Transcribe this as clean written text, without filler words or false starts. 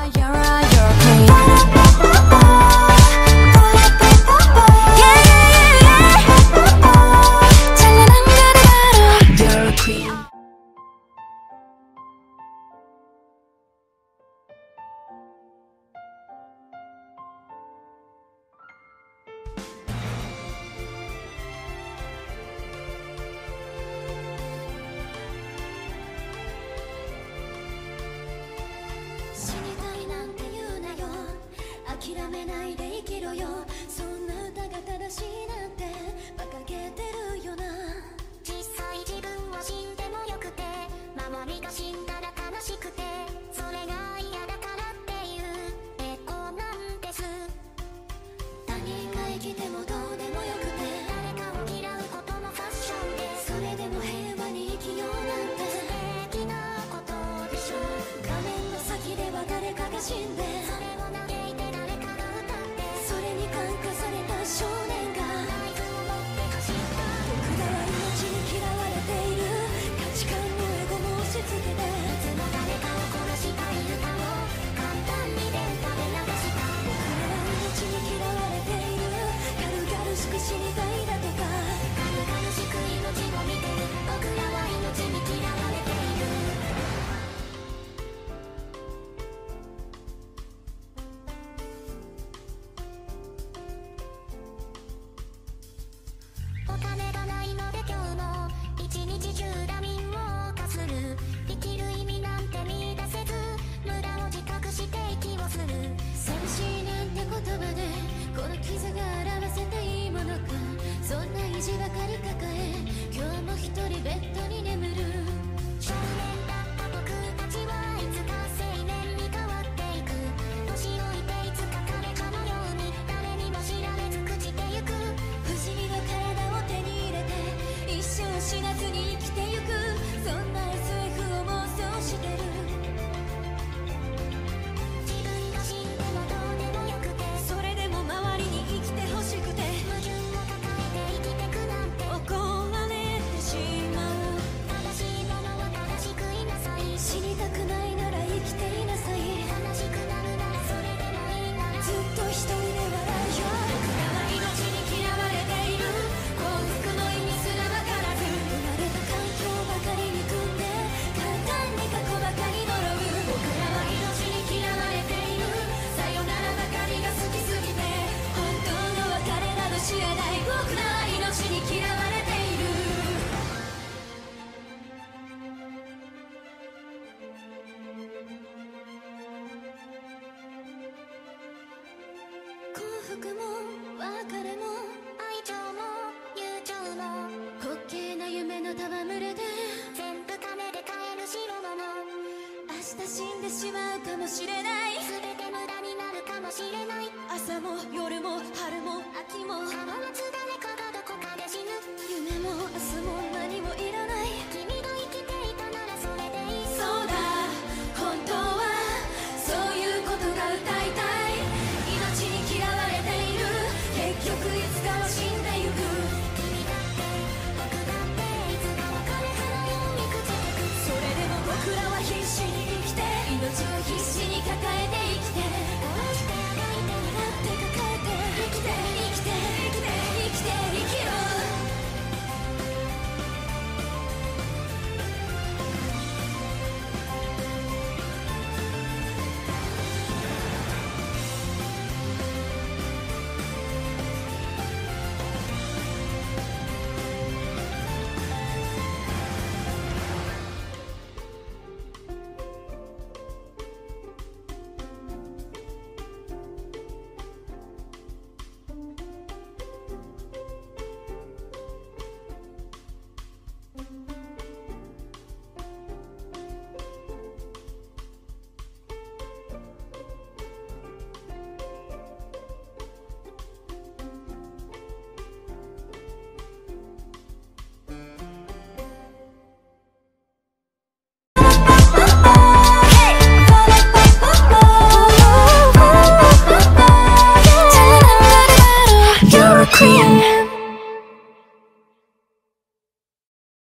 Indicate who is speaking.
Speaker 1: 諦めないで生きろよ。そんな歌が正しいなんて馬鹿げてるよな。
Speaker 2: 実際自分は死んでもよくて、周りが死んだら悲しくて、それが嫌だからっていうエコなんです。
Speaker 1: 他人が生きてもどうでもよくて、
Speaker 2: 誰かを嫌うこともファッションで、
Speaker 1: それでも平和に生きようなんて
Speaker 2: 素敵なことでしょ。
Speaker 1: 画面の先では誰かが死んで、
Speaker 2: それを嘆いて誰かが歌って、
Speaker 1: それに感化された少年が
Speaker 2: ナイフを持って走った。
Speaker 1: 僕らは命に嫌われている。価値観もエゴも押し付けて、
Speaker 2: いつも誰かを殺したい歌を簡単に電波で流した。
Speaker 1: 僕らは命に嫌われている。軽々しく死にたいだとか、
Speaker 2: 軽々しく命を見てる。僕らは命に嫌われている。お金がないので今日も一日中ダミンを犯する。生きる意味なんて見出せず、無駄を自覚して息をする。
Speaker 1: 寂しいなんて言葉でこの傷が表せていいものか。そんな意地ばかり抱え、今日も一人ベッドに眠る。
Speaker 2: 少年だった僕たちはいつか青年に変わっていく。年老いていつか彼かのように誰にも知られ尽くしてゆく。
Speaker 1: 不死身の体を手に入れて一生死なずに生きてゆく。そんな SF を妄想してる。
Speaker 2: 自分が死んでもどうでもよくて、
Speaker 1: それでも周りに生きてほしくて、
Speaker 2: 矛盾を抱えて生きてくなんて。
Speaker 1: 怒られてしまう。
Speaker 2: 正しいものは正しくいなさい。
Speaker 1: 死にたくないなら生きていなさい。
Speaker 2: 悲しくなるならそれでもいいなら、
Speaker 1: ずっと一人で笑いよ。僕らは命に嫌われている。幸福の意味すらわからず、生まれた環境ばかり憎んで、簡単に過去ばかり呪う。僕らは命に嫌われている。さよならばかりが好きすぎて、本当の別れなど知らない。僕らは命に嫌われている。幸福も別れも
Speaker 2: 愛情も友情も
Speaker 1: 滑稽な夢の戯れで、
Speaker 2: 全部金で買える代物。
Speaker 1: 明日死んでしまうかもしれない。
Speaker 2: 全て無駄になるかもしれない。
Speaker 1: 朝も夜も春も秋も
Speaker 2: 変わらず